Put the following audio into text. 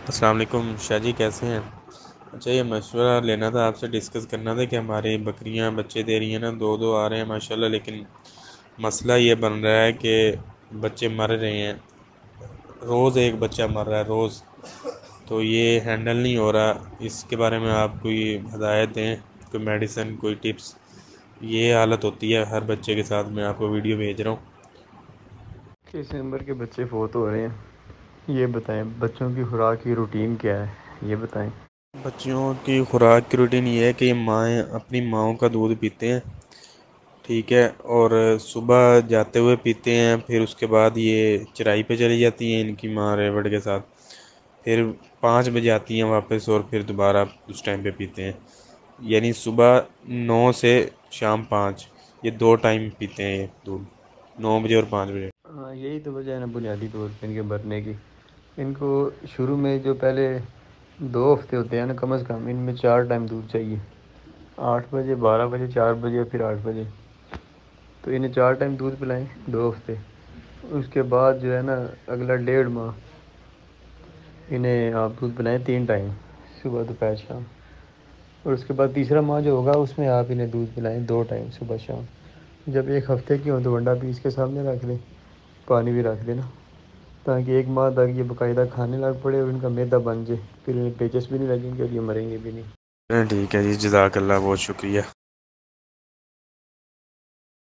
السلام علیکم شاہ جی، کیسے ہیں؟ اچھا، یہ مشورہ لینا تھا آپ سے، ڈسکس کرنا تھا کہ ہماری بکریاں بچے دے رہی ہیں نا، دو دو آ رہے ہیں ماشاءاللہ، لیکن مسئلہ یہ بن رہا ہے کہ بچے مر رہے ہیں، روز ایک بچہ مر رہا ہے روز، تو یہ ہینڈل نہیں ہو رہا۔ اس کے بارے میں آپ کوئی ہدایت دیں، کوئی میڈیسن، کوئی ٹپس۔ یہ حالت ہوتی ہے ہر بچے کے ساتھ، میں آپ کو ویڈیو بھیج رہا ہوں۔ کس نمبر کے بچے فوت ہو رہے ہیں یہ بتائیں؟ بچوں کی خوراک کی روٹین کیا ہے یہ بتائیں؟ بچیوں کی خوراک کی روٹین یہ ہے کہ یہ مائیں اپنی ماؤں کا دودھ پیتے ہیں، ٹھیک ہے، اور صبح جاتے ہوئے پیتے ہیں، پھر اس کے بعد یہ چرائی پہ چلی جاتی ہیں ان کی ماں ریوڑ کے ساتھ، پھر 5 بجے آتی ہیں واپس اور پھر دوبارہ اس ٹائم پہ پیتے ہیں، یعنی صبح 9 سے شام 5، یہ 2 ٹائم پیتے ہیں یہ دودھ، 9 بجے اور 5 بجے۔ ہاں، یہی تو وجہ ہے نا بنیادی طور پہ ان کے مرنے کی۔ ان کو شروع میں جو پہلے 2 ہفتے ہوتے ہیں نا، کم از کم ان میں 4 ٹائم دودھ چاہیے، 8 بجے، 12 بجے، 4 بجے، پھر 8 بجے۔ تو انہیں 4 ٹائم دودھ پلائیں 2 ہفتے، اس کے بعد جو ہے نا اگلا 1.5 ماہ انہیں آپ دودھ پلائیں 3 ٹائم، صبح دوپہر شام۔ اور اس کے بعد تیسرا ماہ جو ہوگا اس میں آپ انہیں دودھ پلائیں 2 ٹائم، صبح شام۔ جب 1 ہفتے کی ہوں تو ونڈا پیس کے سامنے رکھ دیں، پانی بھی رکھ دینا، تاکہ 1 ماہ تک یہ باقاعدہ کھانے لگ پڑے اور ان کا معدہ بن جائے، پھر انہیں پیچس بھی نہیں لگیں گے اور یہ مریں گے بھی نہیں۔ ٹھیک ہے جی، جزاک اللہ، بہت شکریہ۔